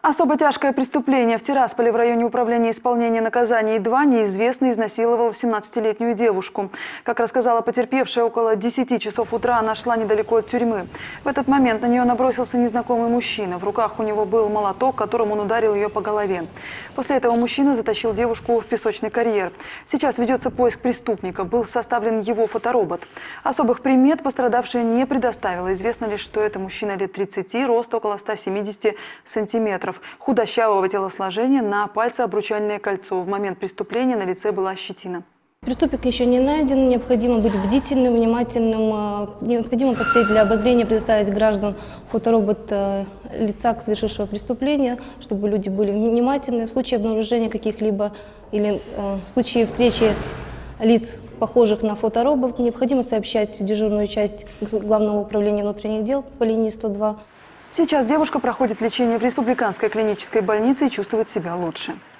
Особо тяжкое преступление. В Тирасполе в районе управления исполнения наказаний 2 неизвестный изнасиловал 17-летнюю девушку. Как рассказала потерпевшая, около 10 часов утра она шла недалеко от тюрьмы. В этот момент на нее набросился незнакомый мужчина. В руках у него был молоток, которым он ударил ее по голове. После этого мужчина затащил девушку в песочный карьер. Сейчас ведется поиск преступника. Был составлен его фоторобот. Особых примет пострадавшая не предоставила. Известно лишь, что это мужчина лет 30, рост около 170 сантиметров. Худощавого телосложения, на пальце обручальное кольцо. В момент преступления на лице была щетина. Преступник еще не найден, необходимо быть бдительным, внимательным, необходимо поставить для обозрения, предоставить гражданам фоторобот лица совершившего преступления, чтобы люди были внимательны. В случае обнаружения каких-либо или в случае встречи лиц, похожих на фоторобот, необходимо сообщать в дежурную часть Главного управления внутренних дел по линии 102. Сейчас девушка проходит лечение в республиканской клинической больнице и чувствует себя лучше.